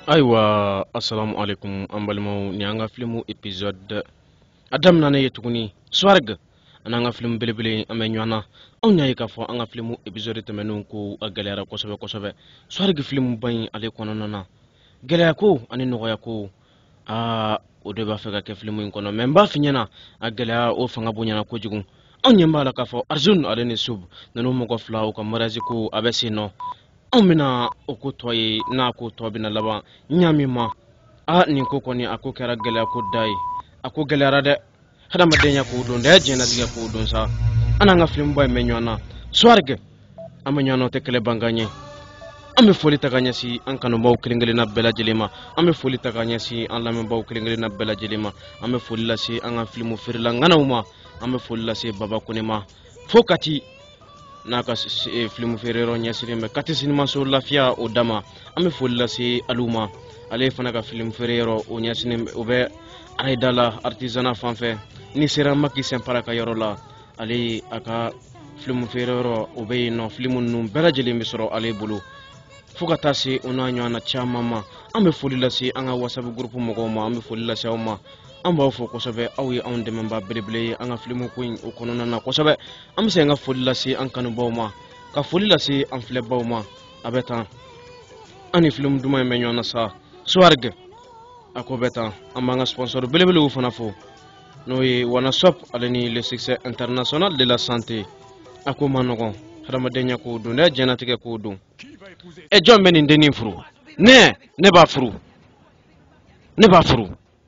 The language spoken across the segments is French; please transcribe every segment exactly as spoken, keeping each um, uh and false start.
Aywa, assalamu alaikum ambalmo ni anga filmu episode adam nana yetuguni swarg ananga film belebele amenyana onya yika fo anga filmu episode temenu ko agalera ko sobe ko sobe swarg film bayin ale kono nana gelaya ko ani nogoya ko a o de ba feka ke film kono memba finyana agalaya o fanga bunyana ko jugun onya mbala ka fo arjun ale ne sub nanu mo ko fla o ka marazi ko abesino amina okutoye na ko tobina laba nyamima a ni ko koni ako kera gele ko dai ako gele rade hada madenya ko don da jena diga ko don sa ana nga film boy menyona swarge amenyono te kele banganye ame foli taganya si an kanu baw klingeli na bela jelima ame foli taganya si an lamen baw klingeli na bela jelima ame foli la si an filmu firla nganauma ame foli la si baba kunema fokati naka filmu ferero nyasiri me kati sinima so lafia o dama ame folla si aluma ale fana ka film ferero o nyasini o be aidala artisana fanfe ni sera maki sempara ka yorola ale aka film ferero o be no film num berajeli misro ale bulu fuka tasi ona nyana chamama ame folila si anga whatsapp group mo ko ma ame folila si awma amba fo ko sobe awi on de memba bleble anga filmu queen o kono na ko sobe am se nga folila si an kanu bawma ka folila si an fle bawma abeta ani film duma me nyona sa swarge ako beta amba nga sponsor bleble o fana fo no yi wana sop alani le succès international de la santé ako manogo ramadenya ko dunde janatike ko dun e jombe ni ndeni furu ne ne ba furu ne ba furu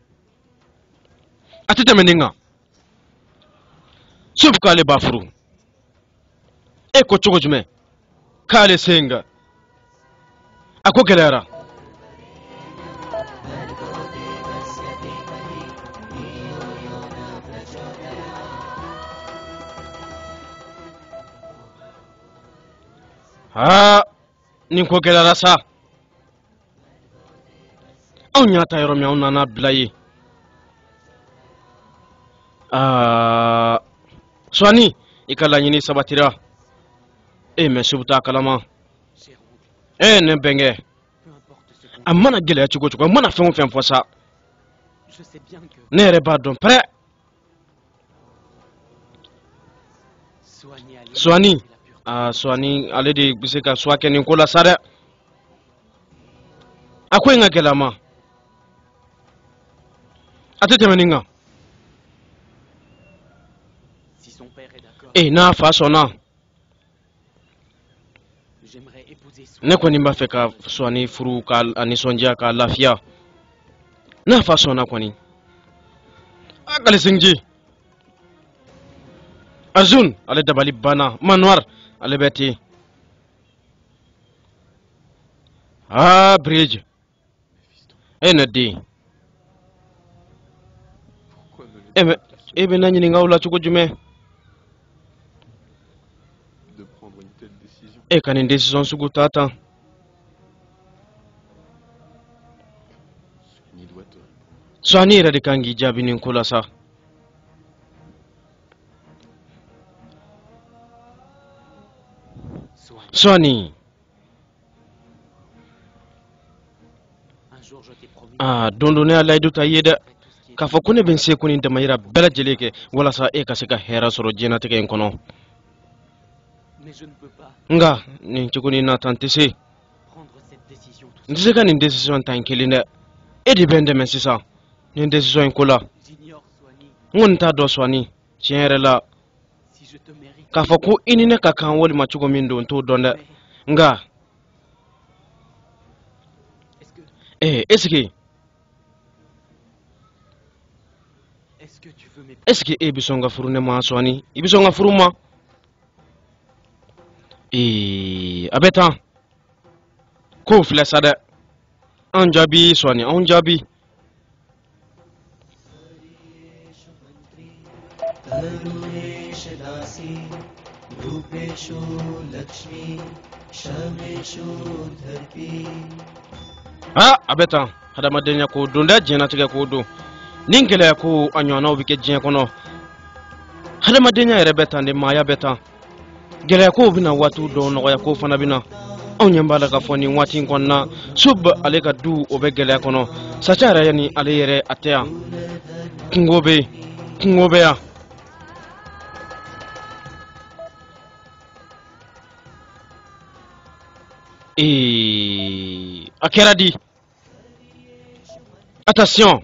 atete meninga sub kale ba furu e ko chogo jume kale senga ako gelera ha ni ko gelera sa on nyata yoro mi on nana blaye ah swani ikala nyini sabatira e me subta kalama e ne benge amana gele ya chugo chugo amana fon fon fosa ne reba don pre swani ah swani ale de biseka swake ni kola sare akwai nga gelama atete meninga eh na fa sona ne ko ni mba feka swani furu ka ani sonja ka lafia na fa sona ko ni akale singji azun ale dabali bana manwar ale beti ah bridge enadi ebe ebe nanyi ni ngawla chuko jume e kan une décision sugu tata swani ra de kangi jabi nin kula sa swani ah dondone Allah du tayeda ka fa kune ben se kuni da mayira bela jeleke wala sa e ka se ka hera soro jena teke en kono nga ni chukuni na tantisi ndise ka ni décision tankilinde e depende men sisa ni décision kula ngon ta do swani tiere la ka fa ko inine ka kan woli ma chugo min don to donde nga eh eski eski e bisonga furune ma swani ibisonga furuma eh abeta ko flesada anjabi swani anjabi ha abeta hada madenya ko donda jena tiga ko do ningele ko anyona obike jena kono hada madenya ere beta ne maya beta gele ko bina watu do no ya ko fana bina anw ɲɛ b'a la k'a fɔ nin waati in kɔnɔna sub ale ka du o bɛ gɛlɛya kɔnɔ saca yɛrɛ ni ale yɛrɛ a tɛ yan kungo bɛ kungo bɛ yan ee a kɛra di attention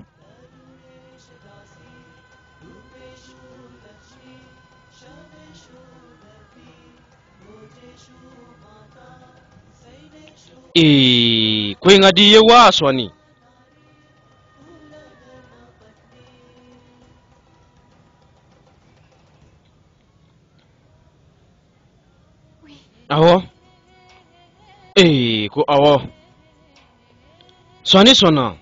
ee ko in ka di i ye wa sɔɔni awɔ ee ko awɔ sɔɔni sɔnna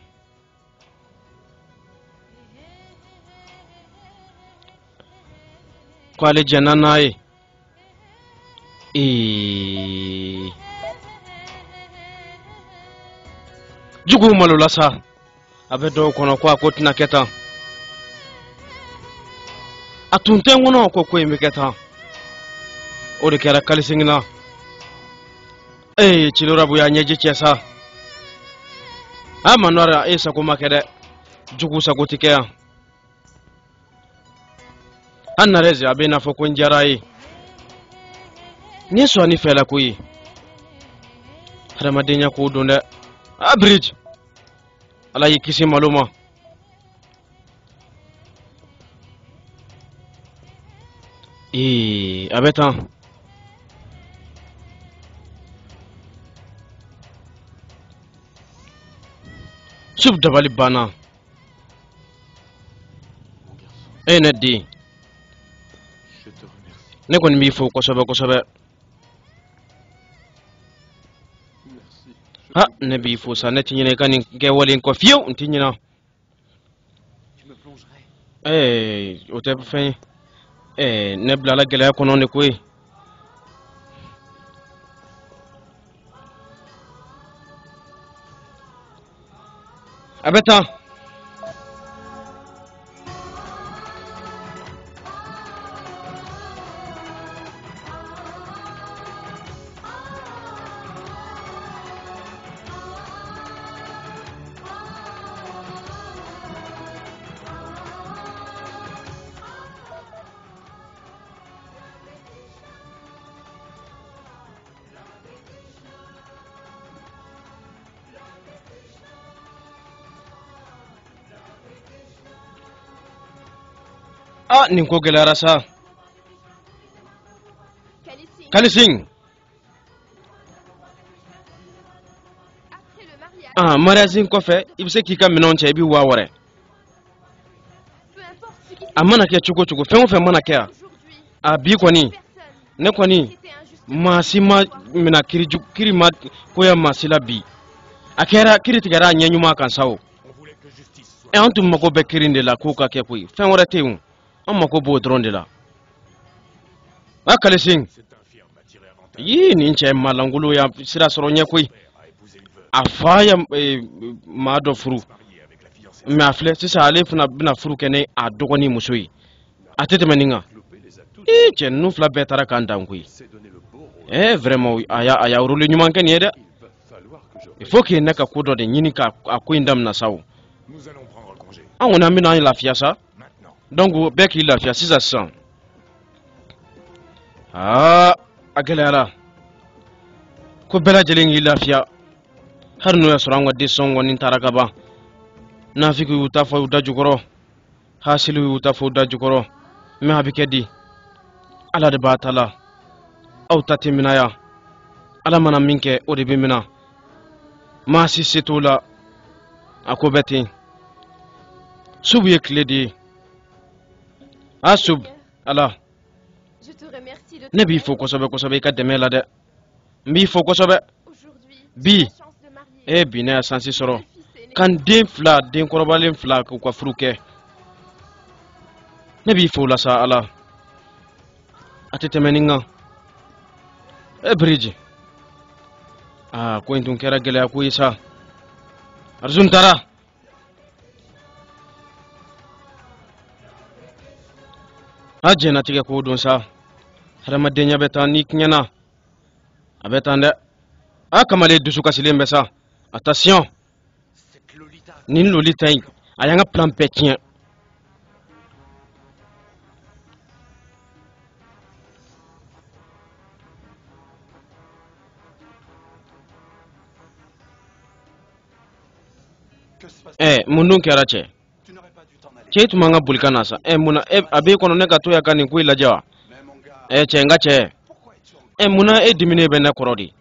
ko ale jɛnna n'a ye ee juguw malola sa a bɛ dɔw kɔnɔ ko a ko tɛna kɛ tan a tun tɛ n kɔnɔ ko ko in bɛ kɛ tan o de kɛra kalisegin na ee Cilorabu y'a ɲɛji cɛ sa a Manɔrɛ e sago ma kɛ dɛ jugu sago tɛ kɛ yan an Narɛzi a bɛ i n'a fɔ ko n diyara a ye nin ye sɔnni fɛla ko ye hadamadenya ko don dɛ a Bridge ala y'i kisi malo ma ee a bɛ tan sub dabali banna e ne den ne kɔni b'i fo kosɛbɛ kosɛbɛ ha ne b'i fo sa ne tɛ ɲinɛ i ka nin kɛwale in kɔ fiyewu n tɛ ɲinɛ ee o tɛ fɛn ye ee ne bilala gɛlɛya kɔnɔ de koyi a bɛ tan ah nin ko gɛlɛyara sa Kalising ah mariage kɔfɛ i bɛ se k'i ka minɛnw cɛ i bɛ waa wɛrɛ a mana kɛ cogo cogo fɛn o fɛn mana kɛ yan a bi kɔni ne kɔni maa si ma mina kiri kiri ma koya maa si la bi a kɛra kiri tigɛra a ɲɛ ɲuman kan sa o ɛ an tun mago bɛ kiri de la k'o ka kɛ koyi fɛn wɛrɛ tɛ yen an mako b'o dɔrɔn de la a Kalising yi nin cɛ malangolo ya sira sɔrɔ ɲɛ koyi a fa ya maa dɔ furu mais a filɛ sisan ale fana bɛna furu kɛ ne a dɔgɔnin muso ye a tɛ tɛmɛ nin kan ee cɛ ninnu fila bɛɛ taara k'an dan koyi eh vraiment a y'a a y'a rôle ɲuman kɛ nin ye dɛ il faut que ne ka ko dɔ de ɲini ka a ko in damina sa o an kɔni an bɛna an lafiya sa donc bɛɛ k'i lafiya sisan sisan aa a gɛlɛyara ko bɛɛ lajɛlen k'i lafiya hali n'o y'a sɔrɔ an ka décision kɔni taara ka ban nafiki y'u ta fɔ u da jukɔrɔ hasiliw y'u ta fɔ u da jukɔrɔ mais a bɛ kɛ di ala de b'a ta la aw ta tɛ mina yan ala mana min kɛ o de bɛ mina maa si se t'o la a ko bɛ ten subu ye tile de ye a sub ala ne b'i fo kosɛbɛ kosɛbɛ i ka dɛmɛ la dɛ n b'i fo kosɛbɛ bi e bi ne ya sansi sɔrɔ kan den fila den kɔrɔbalen fila k'u ka furu kɛ ne b'i fo la sa ala a tɛ tɛmɛ nin kan e Bridge ah ko in tun kɛra gɛlɛya ko ye sa Arzun taara a jɛnatigɛ ko don sa hadamadenya bɛ taa ni tiɲɛna a bɛ tan dɛ a kamale dusu kasilen bɛ sa attention nin lolita in a y'an ka plan bɛɛ tiɲɛ. Eh, mun dun kɛra cɛ? Cɛ tun man ka boli ka na sa. Eh, munna e a b'e kɔnɔ ne ka to yan ka nin ko in lajɛ wa? Eh, cɛ n ka cɛ. Eh, munna e diminen bɛ ne kɔrɔ de?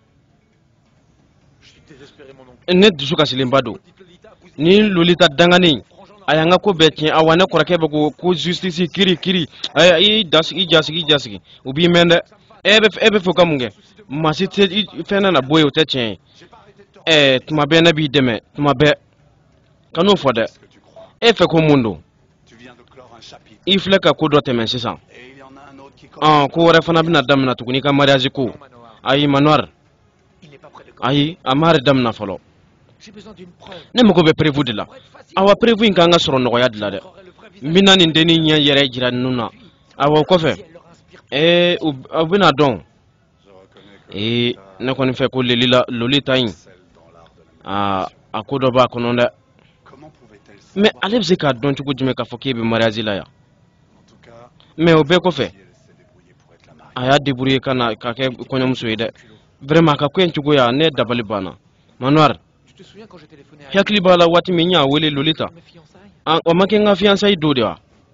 Ne dusu kasilenba don. Ni lolita danganin a y'an ka ko bɛɛ tiɲɛ. Awa ne kɔrɔkɛ bɛ ko ko justice kiri kiri. Eh, i dasigi i jasigi i jasigi. U b'i mɛn dɛ. E bɛ e bɛ fɛ ka mun kɛ? Maa si tɛ fɛn na bɔ yen o tɛ tiɲɛ ye. Eh, tuma bɛɛ ne b'i dɛmɛ. Tuma bɛɛ. Kan'o fɔ dɛ. E fɛ ko mun don? I filɛ ka ko dɔ tɛmɛ sisan. Ah, ko wɛrɛ fana bɛna daminɛ tuguni ka mariage ko. Ayi Manoir. Ayi, a ma yɛrɛ daminɛ fɔlɔ. Ne mago bɛ prévu de la. Awa prévu in kan ka sɔrɔ nɔgɔya de la dɛ. N bɛna nin dennin ɲɛ yɛrɛ jira ninnu na. Awa o kɔfɛ. Eh, u bɛna dɔn. Eh, ne kɔni fɛ ko Lolita Lolita in. Ah, a ko dɔ b'a kɔnɔ dɛ. Mais ale bɛ se k'a dɔn cogo jumɛn k'a fɔ k'e bɛ mariage la yan? Mais o bɛɛ kɔfɛ a y'a débrouiller ka na ka kɛ kɔɲɔmuso ye dɛ. Vraiment a ka ko in cogoya ne dabali banna. Manoir, hakili b'a la waati min n y'a wele Lolita. O ma kɛ n ka fiançailles don de wa?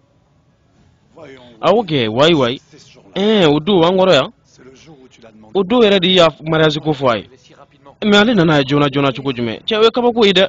Awɔ kɛ, wayi wayi. Eh, o don an kɔrɔ yan. O don yɛrɛ de i y'a mariage ko fɔ a ye. Mais ale nana ye joona joona cogo jumɛn? Cɛ o ye kabako ye dɛ.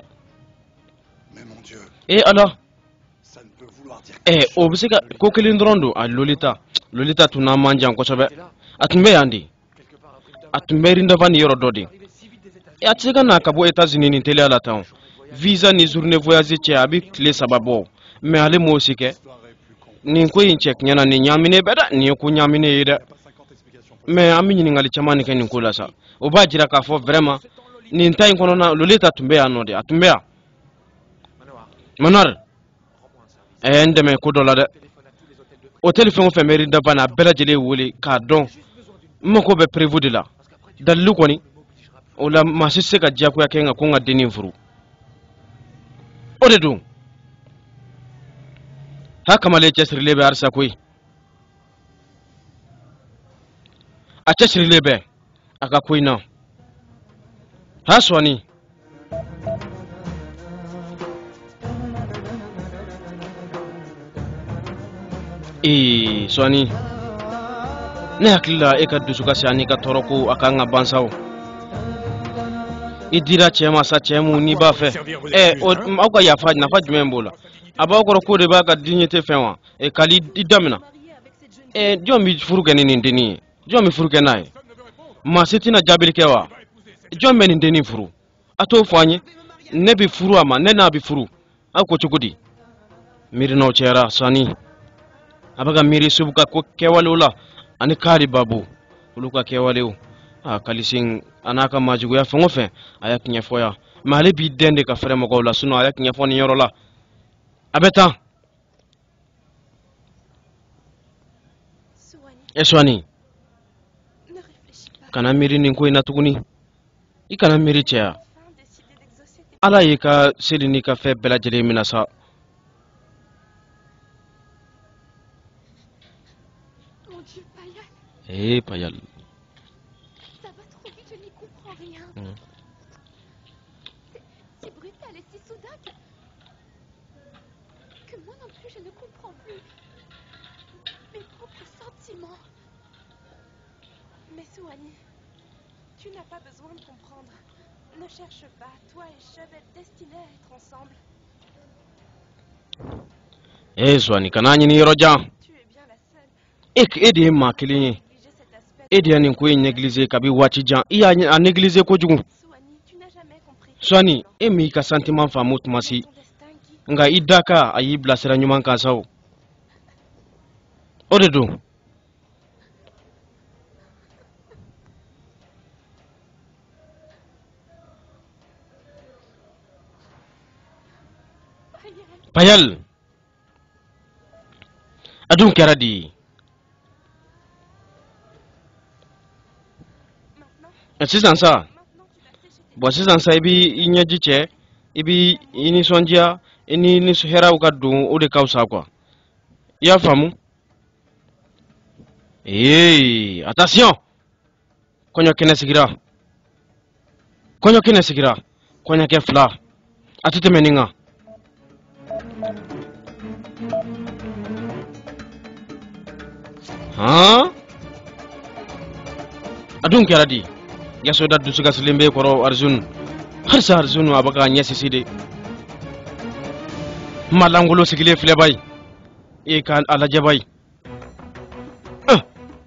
Eh ala. Eh, o bɛ se ka ko kelen dɔrɔn don a Lolita. Lolita tun n'a man jan kosɛbɛ. A tun bɛ yan de. A tun bɛ Rindava ni yɔrɔ dɔ de. Eh, a tɛ se ka na ka bɔ États-Unis nin teliya la tan. Visa ni journée voyage cɛ a bɛ tile saba bɔ. Mais ale m'o si kɛ. Nin ko in cɛ tiɲɛ na nin ɲaaminen bɛ dɛ. Nin ye ko ɲaaminen ye dɛ. Mais an bɛ ɲininkali caman de kɛ nin ko la sa. O b'a jira k'a fɔ vraiment nin ta in kɔnɔna Lolita tun bɛ yan nɔ de. A tun bɛ yan. Manoir. Eh, n dɛmɛ ko dɔ la dɛ. Hôtel fɛn o fɛn bɛ Rindava n'a bɛɛ lajɛlen wele k'a dɔn. N mago bɛ prévu de la. Dalili kɔni o la maa si tɛ se ka diyagoya kɛ n kan ko n ka dennin furu. O de don. Ha kamalen cɛsirilen bɛ halisa koyi. A cɛsirilen bɛ a ka ko in na. Ha sɔnni. Eh, sɔnni. Ne hakili la e ka dusukasi ani ka tɔɔrɔ ko a kan ka ban sa o. I dira cɛ ma sa cɛ mun n'i b'a fɛ. Eh, aw ka yafa nafa jumɛn b'o la? A b'aw kɔrɔ ko de b'a ka dignité fɛn wa? Eh, kali i damina. Eh, jɔn bɛ furu kɛ ni nin dennin ye? Jɔn bɛ furu kɛ n'a ye? Maa si tɛna jaabili kɛ wa? Jɔn bɛ nin dennin furu? A t'o fɔ an ye. Ne bɛ furu a ma, ne n'a bɛ furu. Aw ko cogo di? Miirinaw cɛyara sɔnni. A bɛ ka miiri Subu ka ko kɛwalew la ani Kari Babu olu ka kɛwalew. Ah, Kalisin a n'a ka maajuguya fɛn o fɛn a y'a tiɲɛ fɔ yan. Mais ale b'i den de ka fɛrɛ mɔgɔw la sinon a y'a tiɲɛ fɔ nin yɔrɔ la. A bɛ tan. E Suwani. Kana miiri nin ko in na tuguni. I kana miiri cɛya. Ala y'i ka seli n'i ka fɛn bɛɛ lajɛlen minɛ sa. Eh, Payal. Ça va trop vite, je n'y comprends rien. Mm. C'est brutal et si soudain que... que moi non plus je ne comprends plus mes propres sentiments. Mais Souani, tu n'as pas besoin de comprendre. Ne cherche pas, toi et Cheb êtes destinés à être ensemble. Eh, Suwani, kana ɲini yɔrɔ jan. Tu es bien la seule. E de ye maa kelen ye. E de y'a nin ko in négliger kabi waati jan. I y'a a négliger kojugu. Souani, tu n'as jamais compris. Suwani, e m'i ka sentiment faamu tuma si. Nka i da kan a y'i bilasira ɲuman kan sa o. O de don. Payal. A dun kɛra di. Sisan sa. bon sisan sa ibi inyaji che ibi ini sonjia ini ni hera u ka don o de kausa quoi ya famu eh attention konyo kene sigira konyo kene sigira konyo ke fla atite meninga ha adun keradi ya soda dusuga slimbe koro Arjun harsa Arjun abaka nyesi side malangulo sigile fle bay e kan alaje bay uh.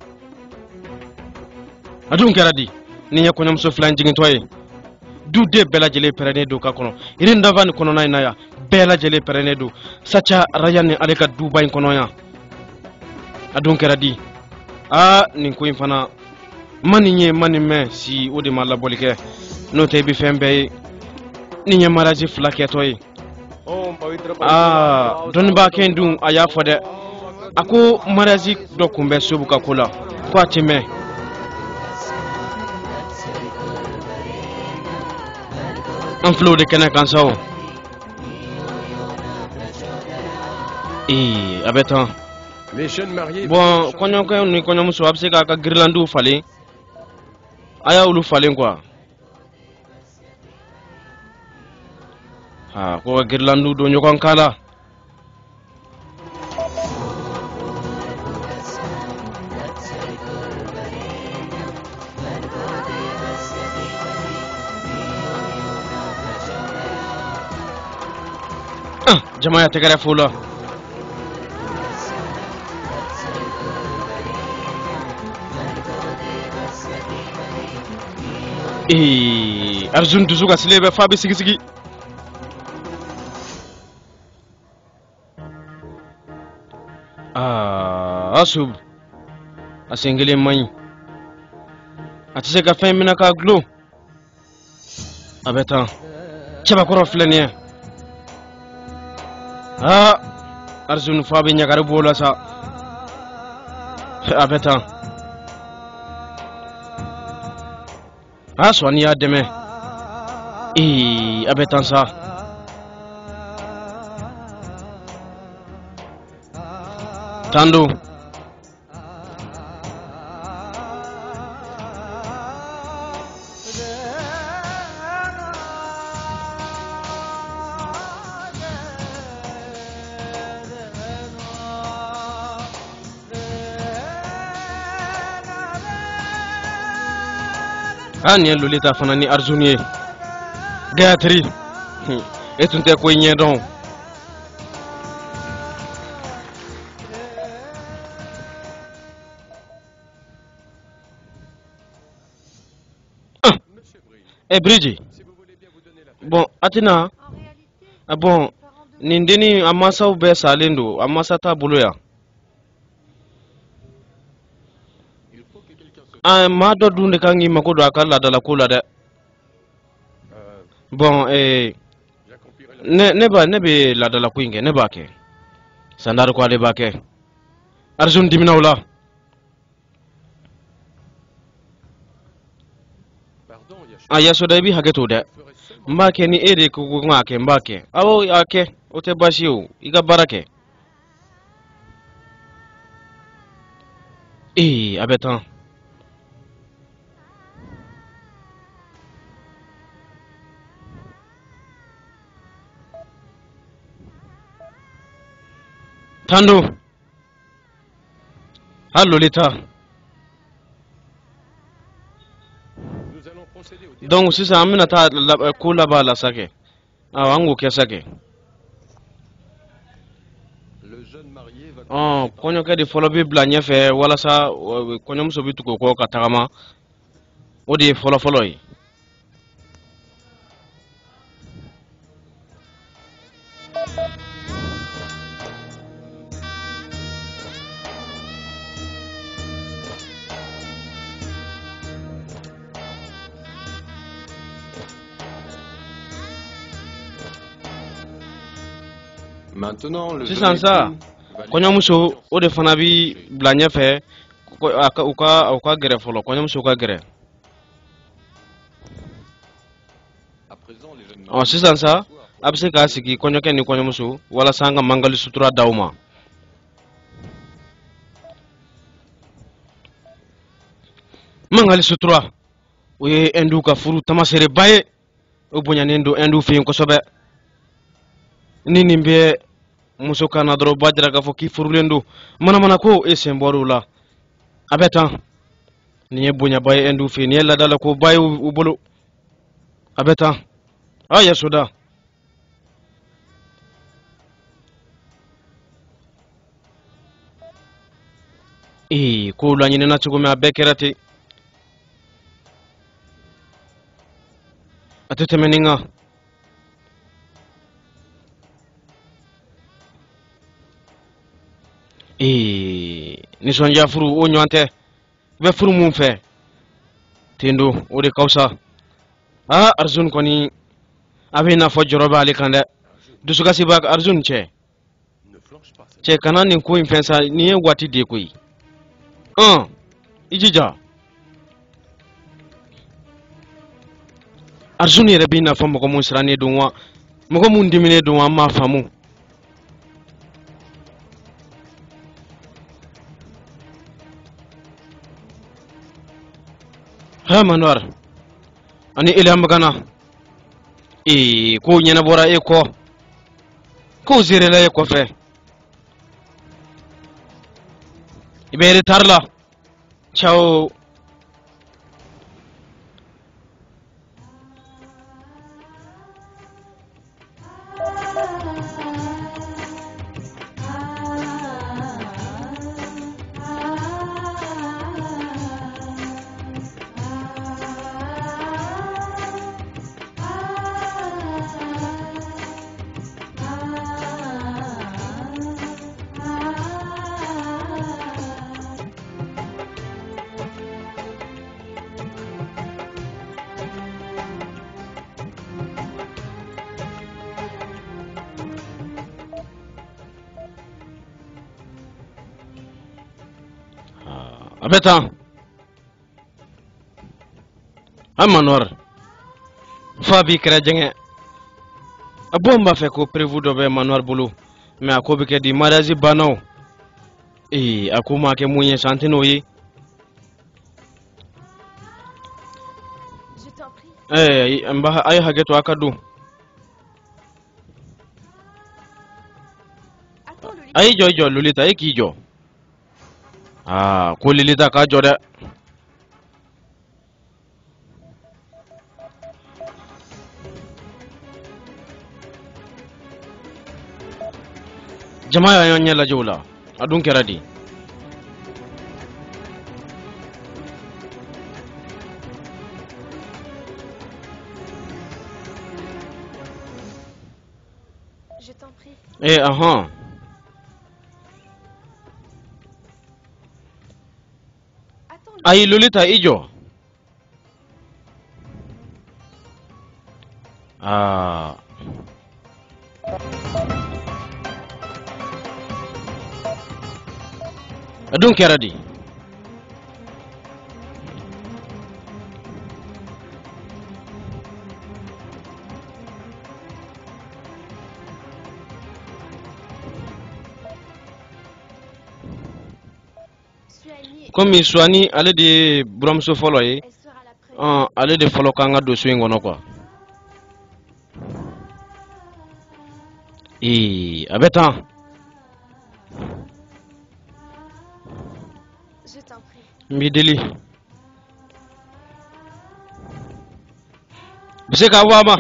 adun keradi ni nya konyam so flan jingin toy du de bela jele perene do ka kono irin davan kono nay naya bela jele perene do sacha rayan aleka dubai kono ya adun keradi a nin ko infana mani nye mani me si odi mala bolike no te bi fembe ni nya maraji flake toy ah don ba ken dun aya fode ako maraji do kumbe subuka kula ko atime un flow de kena kansao eh abetan Les jeunes mariés. bon konyo ko ni konyo muso abse ka ka girlandu fale aya ulu fale quoi ha ko girlandu do nyokon kala ah jamaa ya tegare fula eh Arjun dusuga silebe fabi sigi sigi ah asub asengele many atise ka fin mina ka glo abetan cheba koro flenia ah Arjun fabi nyakare bola sa abetan ah soani ya deme eh abetan sa Tando ani lolita fanani Arjunier Gayatri etunte ko nyedon eh Bridget bon atina En réalité, ah bon mes parents de nindeni amasa ube salendo amasa ta buluya ah ma do dunde kangi makodo akala dala kula de Euh, bon eh J'accomplirai la. ne ne ba ne be la dala kuinge ne ba ke sandar ko ale ba ke Arjun diminawla Pardon, Yash. ah yaso dai bi hageto de Je ferai seulement. mbake ni ede ko ko ngake mbake awo ake o te bashiu iga barake eh abetan Tando hallo lita Nous allons procéder au dialogue. donc sisa amina ta la- ko laba la sake ah wango ke sake Le jeune marié va. oh konyo ke di follow bi bla nyefe wala sa uh, konyo muso bi tuko ko katagama o di follow follow yi Maintenant, le sisan jeune sa époux va lui konyo muso confier o de fana bi bla nyefe ko aka uka uka gere follow konyo muso ka gere Oh, sisan sa abse ka sigi konyo ken ni konyo musu wala sanga mangali sutura dauma. Mangali sutura uye endu ka furu tamasere baye ubunya nendo endu fi ko sobe nini mbe muso kana dro bajra ka foki furu lendo mana mana ko e semboru la abeta ni bunya baye endu fi ni la dala ko baye ubolo abeta aya soda e ko la nyine na tugo me abekerate atete meninga e ni sonja furu o nyante be furu mum fe tendo o de kausa ah Arjun koni abina fo joroba ali kande dusuka sibak Arjun che che kanani ko infensa ni wati de koyi ah ijija Arjun yere bina fo mo ko mun srane dunwa mo ko mun dimine dunwa ma famu ha manwar ani ilham magana e ko nyana bora e ko ko zire la e ko fe ibere tarla ciao abeta amanor fabi kra jenge abomba fe ko prévu do be manor bulu me akobe ke di marazi banaw e akuma ke munye santino yi Je t'en prie. eh mba ay hageto akadu Attends, Lolita. ay jojo lulita ay kijo ah ko lilita ka jode jama'a yon nyala jula adun keradi Je t'en prie. eh aha Attends, ay lulita ijo ah adun keradi Suani, comme Swani ale de bramso folo ye elle sera la première. ah ale de folo kanga do swing ngono quoi eh abeta Je t'en prie. mbideli bise ka wama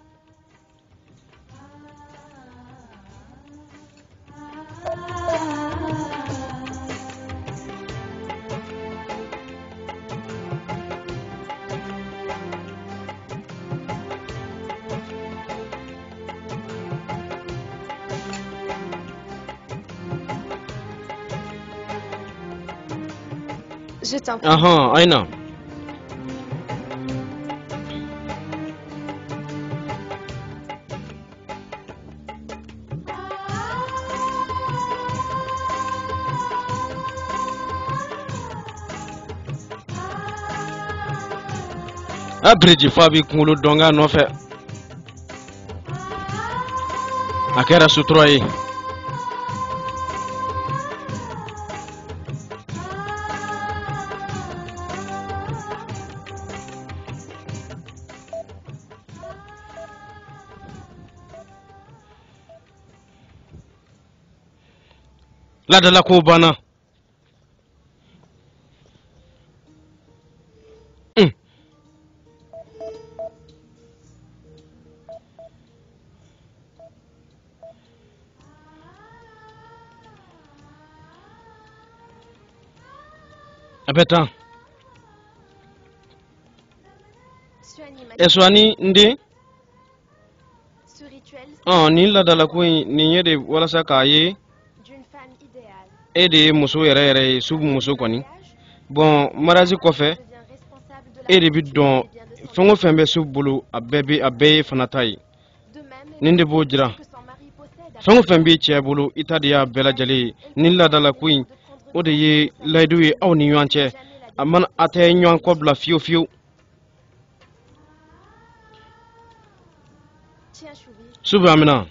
Je t'en prie. aha aina abreji fabi kungulu donga no fe a kɛra sutura ye ladala ko banna mm. Abeta Suani m'a e swani ndi ce rituel ah ni ladala ko ni yede wala sa ka ye d'une femme idéale. e de muso yɛrɛ yɛrɛ ye sub muso kɔni Mariage bon mariage kɔfɛ devient responsable de la e de bi fortune dɔn et des biens de son fɛn o fɛn bɛ sub bolo a bɛɛ bi a bɛɛ ye fana ta ye De même, nin de b'o jira que son mari possède fɛn o fɛn b'i cɛ bolo i ta de y'a bɛɛ lajɛlen ye ni ladala ko in o de ye layidu ye aw ni ɲɔgɔn cɛ a mana a tɛ ɲɔgɔn kɔ bila fiyewu fiyewu Tiens, Choubi, subi amina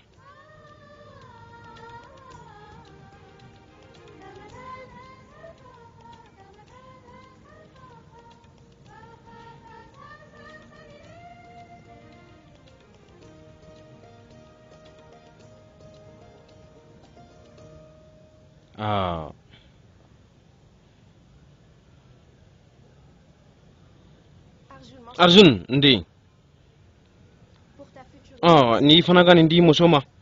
ah Arjun, mange Arjun ndi pour ta future ah ni fana ka nin di muso ma